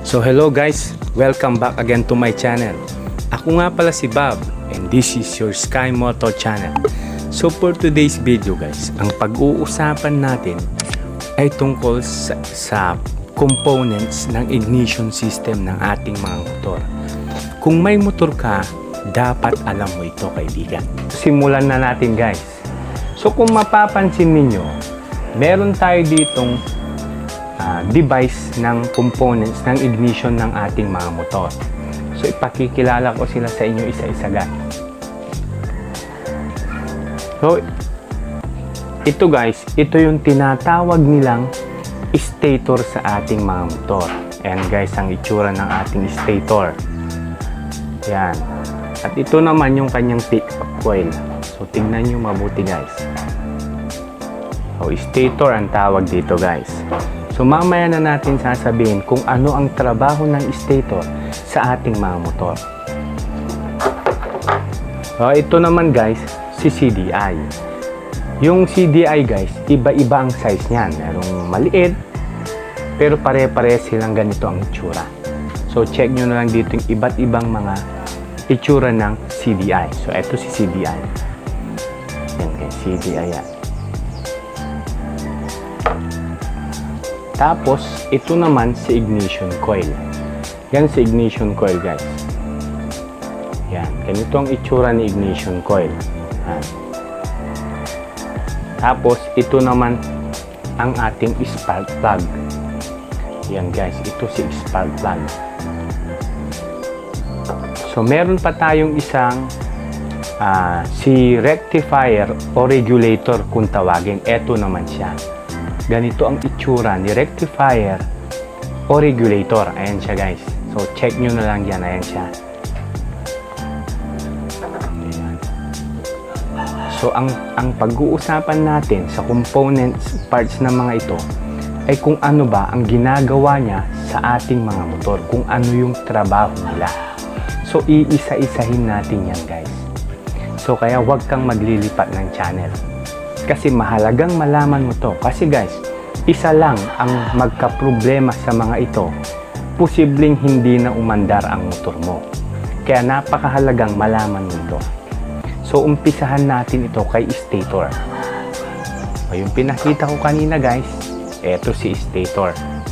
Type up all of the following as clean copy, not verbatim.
So hello guys, welcome back again to my channel. Ako nga pala si Bob and this is your Sky Moto channel. So for today's video guys, ang pag-uusapan natin ay tungkol sa components ng ignition system ng ating mga motor. Kung may motor ka, dapat alam mo ito kaibigan. Simulan na natin guys. So kung mapapansin ninyo, meron tayo ditong device ng components ng ignition ng ating mga motor. So ipakikilala ko sila sa inyo isa-isa guys. So ito guys, ito yung tinatawag nilang stator sa ating mga motor. Ayan guys ang itsura ng ating stator. Yan. At ito naman yung kanyang pick-up coil. So tingnan nyo mabuti guys. So stator ang tawag dito guys. So mamaya na natin sasabihin kung ano ang trabaho ng stator sa ating mga motor. So ito naman guys, si CDI. Yung CDI guys, iba-iba ang size niyan. Merong maliit, pero pare-pare silang ganito ang itsura. So check nyo na lang dito yung iba't ibang mga itsura ng CDI. So ito si CDI. Yan guys, CDI yan. Tapos, ito naman si ignition coil. Yan si ignition coil guys. Yan. Ganito ang itsura ni ignition coil. Yan. Tapos, ito naman ang ating spark plug. Yan guys. Ito si spark plug. So, meron pa tayong isang si rectifier o regulator kung tawagin. Ito naman siya. Ganito ang itsura ni rectifier o regulator. Ayan siya guys. So check nyo na lang yan. Ayan siya. Ayan. So ang pag-uusapan natin sa components, parts ng mga ito ay kung ano ba ang ginagawa niya sa ating mga motor. Kung ano yung trabaho nila. So iisa-isahin natin yan guys. So kaya huwag kang maglilipat ng channel. Kasi mahalagang malaman mo to. Kasi guys, isa lang ang magka-problema sa mga ito. Posibleng hindi na umandar ang motor mo. Kaya napakahalagang malaman mo ito. So umpisahan natin ito kay stator. O, yung pinakita ko kanina guys, eto si stator.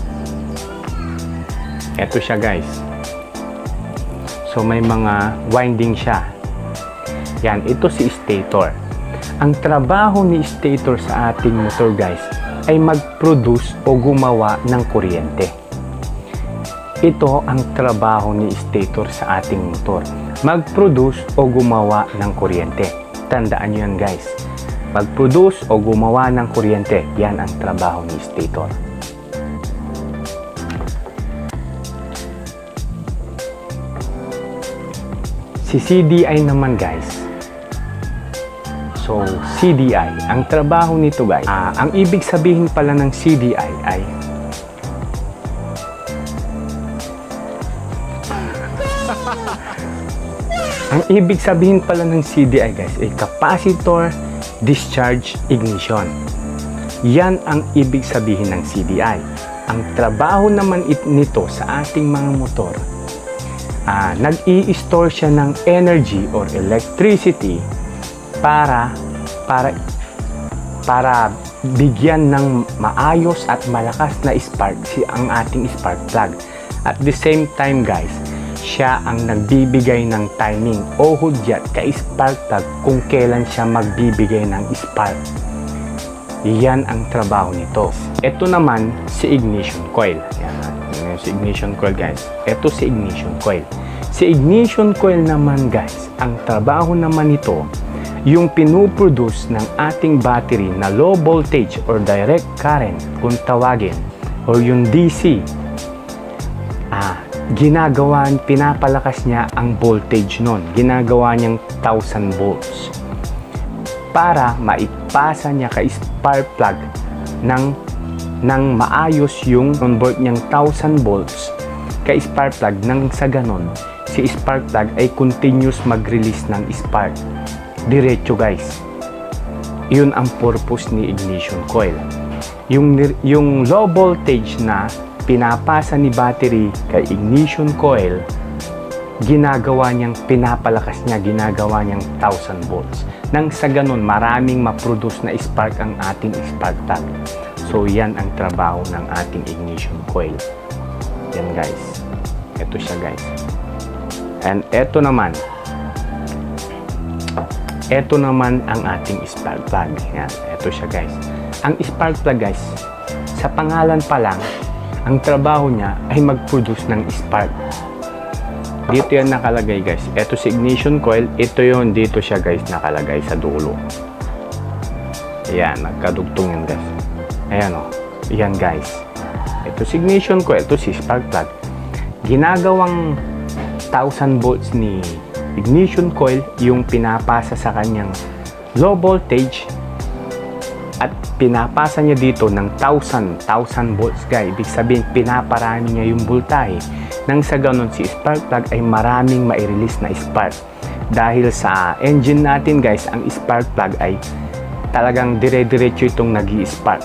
Eto siya guys. So may mga winding siya. Yan, ito si stator. Ang trabaho ni stator sa ating motor guys ay mag-produce o gumawa ng kuryente. Ito ang trabaho ni stator sa ating motor. Mag-produce o gumawa ng kuryente. Tandaan nyo yan guys. Mag-produce o gumawa ng kuryente. Yan ang trabaho ni stator. Si CDI naman guys. So, CDI, ang trabaho nito guys, ang ibig sabihin pala ng CDI ay ang ibig sabihin pala ng CDI guys ay capacitor discharge ignition. Yan ang ibig sabihin ng CDI. Ang trabaho naman nito sa ating mga motor, nag-i-store siya ng energy or electricity para bigyan ng maayos at malakas na spark ang ating spark plug. At the same time guys, siya ang nagbibigay ng timing o hudyat kay spark plug kung kailan siya magbibigay ng spark. Yan ang trabaho nito. Ito naman si ignition coil. Yan si ignition coil guys. Ito si ignition coil. Si ignition coil naman guys, ang trabaho naman nito yung pinuproduce ng ating battery na low voltage or direct current kung tawagin or yung DC, pinapalakas niya ang voltage nun. Ginagawa niyang 1000 volts para maipasa niya kay spark plug ng maayos yung convert niyang 1000 volts kay spark plug nang sa ganon si spark plug ay continuous mag-release ng spark. Diretso guys. Yun ang purpose ni ignition coil. Yung low voltage na pinapasa ni battery kay ignition coil, ginagawa niyang pinapalakas niya, ginagawa niyang 1000 volts. Nang sa ganun, maraming ma-produce na spark ang ating spark plug. So, yan ang trabaho ng ating ignition coil. Yan guys. Ito siya guys. And ito naman ang ating spark plug. Yan. Ito siya guys. Ang spark plug guys, sa pangalan pa lang, ang trabaho niya ay mag-produce ng spark. Dito yan nakalagay guys. Ito si ignition coil. Ito yon, dito siya guys nakalagay sa dulo. Ayan, nagkadugtong yan guys. Ayan o. Ayan guys. Ito si ignition coil. Ito si spark plug. Ginagawang 1000 volts ni ignition coil yung pinapasa sa kanyang low voltage at pinapasa niya dito ng 1000 volts guys. Ibig sabihin pinaparami niya yung voltahe. Nang sa ganun, si spark plug ay maraming mai-release na spark. Dahil sa engine natin guys, ang spark plug ay talagang dire-diretso itong nag-i-spark.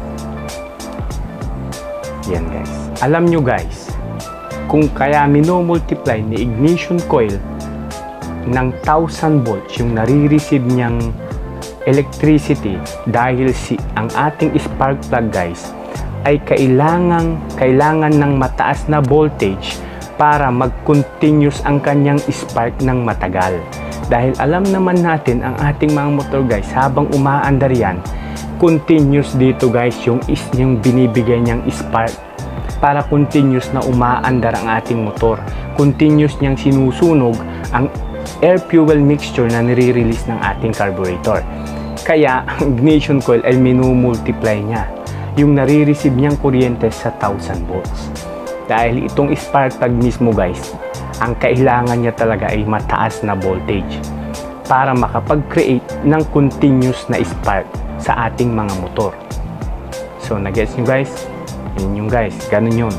Yan guys. Alam nyo guys, kung kaya minomultiply ni ignition coil ng 1000 volts yung nare-receive niyang electricity dahil ang ating spark plug guys ay kailangan ng mataas na voltage para mag-continuous ang kanyang spark ng matagal. Dahil alam naman natin ang ating mga motor guys, habang umaandar yan, continuous dito guys yung binibigay niyang spark para continuous na umaandar ang ating motor. Continuous niyang sinusunog ang air fuel mixture na nire-release ng ating carburetor. Kaya ang ignition coil ay minumultiply niya yung nare-receive niyang kuryente sa 1000 volts. Dahil itong spark plug mismo guys, ang kailangan niya talaga ay mataas na voltage para makapag-create ng continuous na spark sa ating mga motor. So, nag-gets nyo guys? Yun yung guys, ganun yun.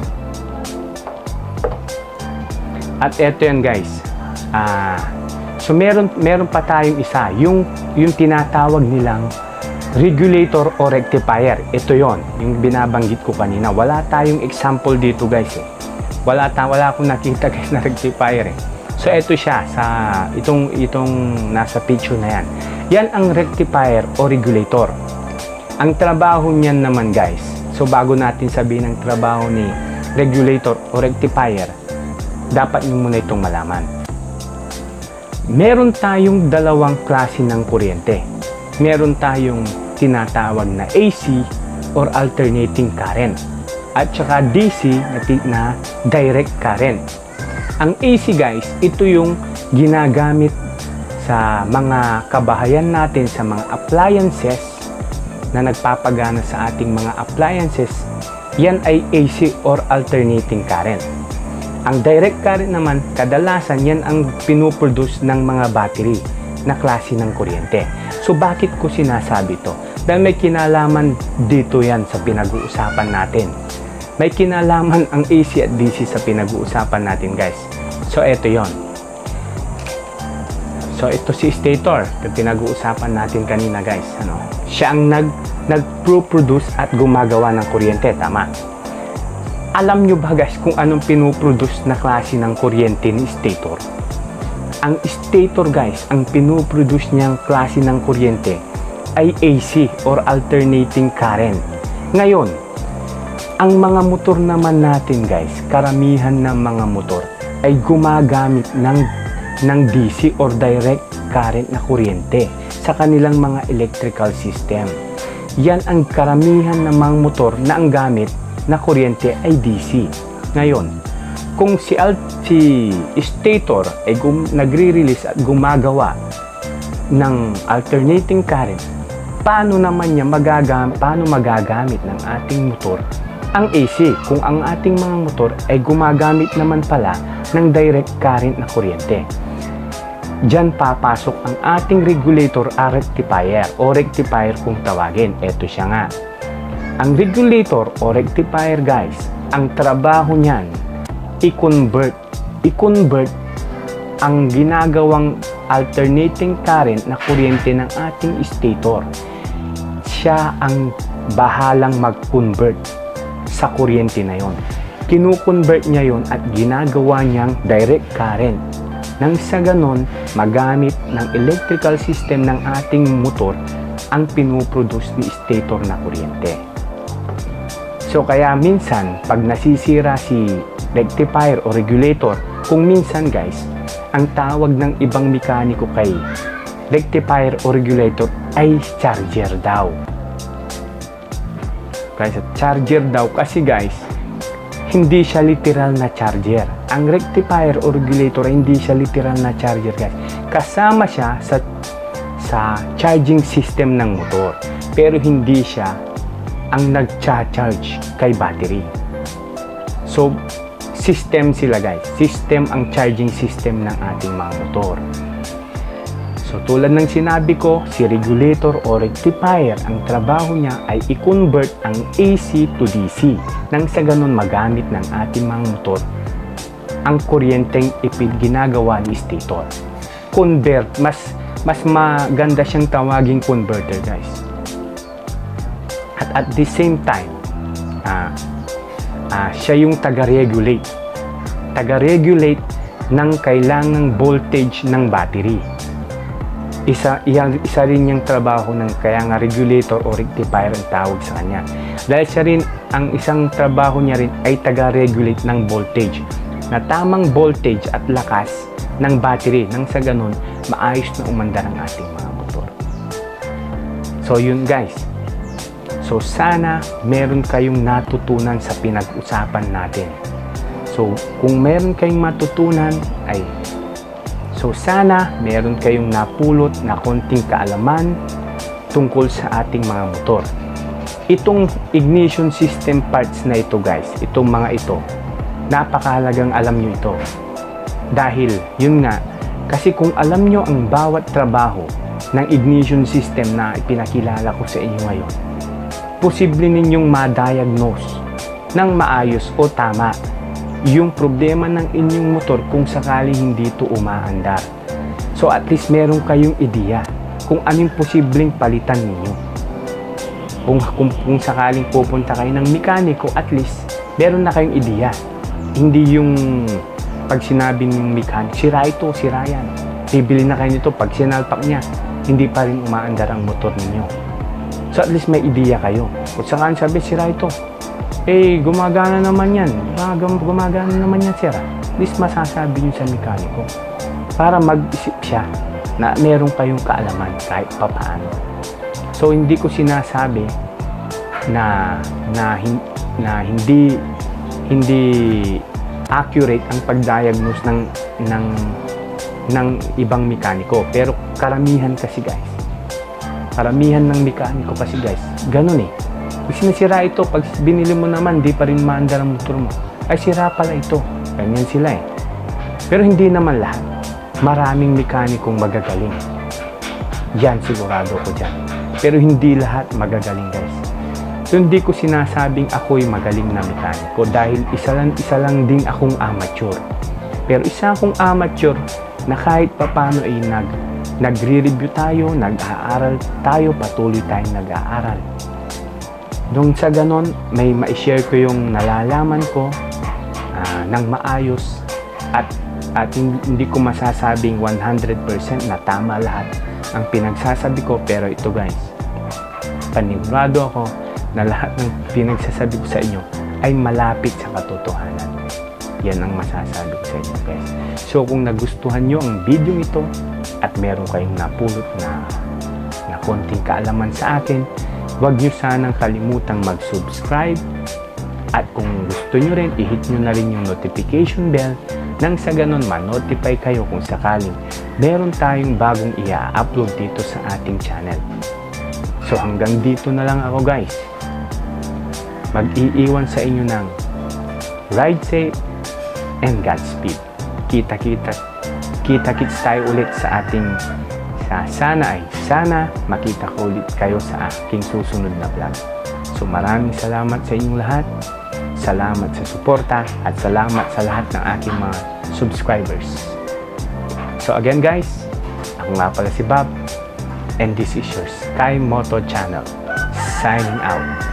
At eto yan guys. So, meron pa tayong isa, yung tinatawag nilang regulator o rectifier. Ito yon, yung binabanggit ko kanina. Wala tayong example dito guys eh. Wala akong nakita guys na rectifier eh. So ito siya sa itong nasa picture na yan. Yan ang rectifier o regulator. Ang trabaho niyan naman guys. So bago natin sabihin ang trabaho ni regulator o rectifier, dapat niyo muna itong malaman. Meron tayong dalawang klase ng kuryente. Meron tayong tinatawag na AC or alternating current at saka DC na direct current. Ang AC guys, ito yung ginagamit sa mga kabahayan natin sa mga appliances na nagpapagana sa ating mga appliances. Yan ay AC or alternating current. Ang direct current naman, kadalasan yan ang pinuproduce ng mga battery na klase ng kuryente. So bakit ko sinasabi to? Dahil may kinalaman dito yan sa pinag-uusapan natin. May kinalaman ang AC at DC sa pinag-uusapan natin guys. So eto yon. So ito si stator, yung pinag-uusapan natin kanina guys. Siya ang nag-produce at gumagawa ng kuryente, tama? Alam nyo ba guys kung anong pinuproduce na klase ng kuryente ni stator? Ang stator guys, ang pinuproduce niyang klase ng kuryente ay AC or alternating current. Ngayon, ang mga motor naman natin guys, karamihan ng mga motor ay gumagamit ng DC or direct current na kuryente sa kanilang mga electrical system. Yan ang karamihan ng mga motor na ang gamit na kuryente ay DC. Ngayon, kung si stator ay nagre-release at gumagawa ng alternating current, paano magagamit ng ating motor ang AC kung ang ating mga motor ay gumagamit naman pala ng direct current na kuryente? Diyan papasok ang ating regulator o rectifier kung tawagin. Ito siya nga. Ang regulator o rectifier guys, ang trabaho niyan i-convert ang ginagawang alternating current na kuryente ng ating stator. Siya ang bahalang mag-convert sa kuryente na yon. Kinu-convert niya yon at ginagawa niyang direct current. Nang sa ganon, magamit ng electrical system ng ating motor ang pinuproduce ni stator na kuryente. So kaya minsan, pag nasisira si rectifier o regulator, kung minsan guys, ang tawag ng ibang mekaniko kay rectifier o regulator ay charger daw. Guys, charger daw kasi guys, hindi siya literal na charger. Ang rectifier o regulator ay hindi siya literal na charger guys. Kasama siya sa charging system ng motor. Pero hindi siya ang nag-charge kay battery. So, system sila guys. System ang charging system ng ating mga motor. So, tulad ng sinabi ko, si regulator o rectifier, ang trabaho niya ay i-convert ang AC to DC. Nang sa ganun magamit ng ating mga motor ang kuryenteng ginagawa ni stator. Convert, mas maganda siyang tawaging converter guys. At the same time, siya yung taga-regulate. Taga-regulate ng kailangang voltage ng battery. Isa rin yung trabaho ng kaya nga regulator o rectifier ang tawag sa kanya. Dahil siya rin, ang isang trabaho niya rin ay taga-regulate ng voltage. Na tamang voltage at lakas ng battery. Nang sa ganun, maayos na umandar ang ating mga motor. So yun guys. So sana meron kayong natutunan sa pinag-usapan natin. So kung meron kayong matutunan ay sana meron kayong napulot na konting kaalaman tungkol sa ating mga motor. Itong ignition system parts na ito guys, itong mga ito, napakahalagang alam nyo ito. Dahil yun nga, kasi kung alam nyo ang bawat trabaho ng ignition system na ipinakilala ko sa inyo ngayon, posible ninyong ma-diagnose ng maayos o tama yung problema ng inyong motor kung sakali hindi ito umaandar. So at least meron kayong ideya kung anong posibleng palitan ninyo. Kung sakaling pupunta kayo ng mekaniko, at least meron na kayong ideya. Hindi yung pag sinabi ng mekaniko, sira ito, sira yan. Bibili na kayo nito, pag sinalpak niya, hindi pa rin umaandar ang motor ninyo. So at least may ideya kayo. Kung sakaling sabi, sira ito, gumagana naman yan. Gumagana naman yan, sir. At least masasabi nyo sa mekaniko para mag-isip siya na meron kayong kaalaman kahit papaano. So, hindi ko sinasabi na hindi accurate ang pag-diagnose ng ibang mekaniko. Pero karamihan kasi guys, karamihan ng mekaniko kasi guys, ganun eh. Kung sinisira ito, pag binili mo naman, di pa rin maandar ang motor mo. Ay, sira pala ito. Ganyan sila eh. Pero hindi naman lahat. Maraming mekanikong magagaling. Yan, sigurado ko dyan. Pero hindi lahat magagaling guys. So, hindi ko sinasabing ako'y magaling na mekaniko dahil isa lang din akong amateur. Pero isa akong amateur na kahit papano ay nagre-review tayo, nag-aaral tayo, patuloy tayong nag-aaral. Nung sa ganon, may ma-share ko yung nalalaman ko ng maayos at hindi ko masasabing 100% na tama lahat ang pinagsasabi ko. Pero ito guys, panigurado ako na lahat ng pinagsasabi ko sa inyo ay malapit sa katotohanan. Yan ang masasabi ko sa inyo guys. So kung nagustuhan nyo ang video ito at meron kayong napulot na konting kaalaman sa akin, huwag nyo sanang kalimutang mag-subscribe at kung gusto nyo rin, i-hit nyo na rin yung notification bell nang sa ganon ma-notify kayo kung sakaling meron tayong bagong i-upload dito sa ating channel. So hanggang dito na lang ako guys. Mag-iiwan sa inyo ng ride safe and Godspeed. Kita-kits tayo ulit sa ating sana makita ko ulit kayo sa aking susunod na vlog. So maraming salamat sa inyong lahat. Salamat sa suporta at salamat sa lahat ng aking mga subscribers. So again guys, ako nga pala si Bob and this is your Sky Moto Channel. Signing out.